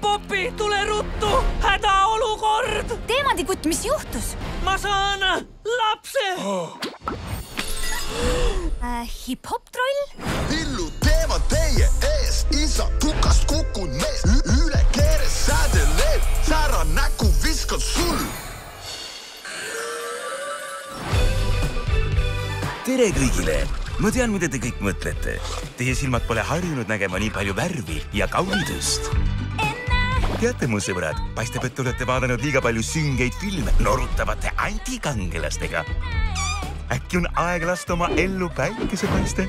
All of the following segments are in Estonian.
Popi, tule ruttu! Hädaolukord! Teemandikutt, mis juhtus? Ma saan lapse! Hip-hop-troll? Villu teevad teie ees, isa tukast kukun mees. Üle keeres sädeleed, sära näku viskan sul. Tere kõigile! Ma tean, mida te kõik mõtlete. Teie silmad pole harjunud nägema nii palju värvi ja kaunidust. Teate, mu sõbrad, paistab, et olete vaadanud liiga palju süngeid filme norutavate antikangelastega. Äkki on aeg lasta oma ellu päikese paiste?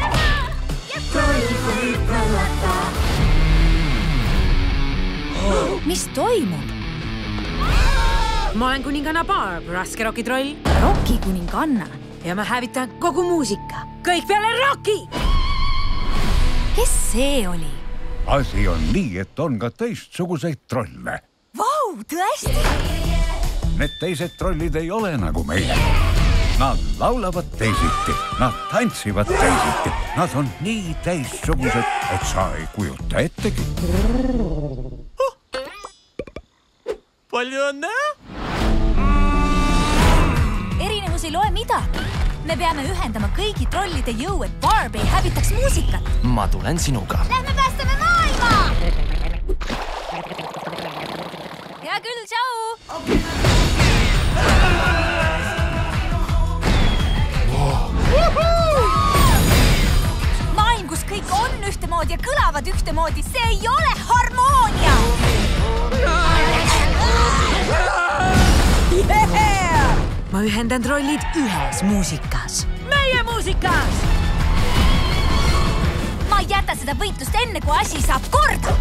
Mis toimub? Ma olen kuninganna Barb, raske rokitroll. Roki kuninganna. Ja ma hävitan kogu muusika. Kõik peale Roki! Kes see oli? Asi on nii, et on ka teistsuguseid trolle. Vau, tõesti? Need teised trollid ei ole nagu meie. Nad laulavad teisiti, nad tantsivad teisiti. Nad on nii teistsugused, et sa ei kujuta ettegi. Palju õnne? Erinevus ei loe midagi. Me peame ühendama kõigi trollide jõu, et Barb ei hävitaks muusikat. Ma tulen sinuga. Lähme päästame maailma! Hea küll, tšau! Maailm, kus kõik on ühtemoodi ja kõlavad ühtemoodi, see ei ole harmoonia! Ma ühendan trollid ühes muusikas. Meie muusikas! Ma ei jäta seda võitlust enne, kui asi saab korda!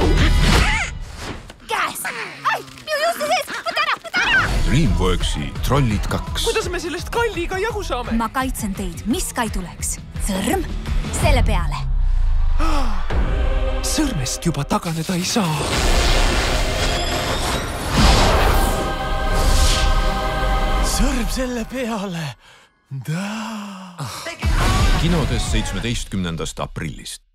Käes! Ai, minu juuste sees! Võta ära! Dreamworksi Trollid 2. Kuidas me sellest Kalliga jagu saame? Ma kaitsen teid, mis ka ei tuleks. Sõrm selle peale. Sõrmest juba taganeda ei saa. Sõrm selle peale. Kinodes 17. aprillist.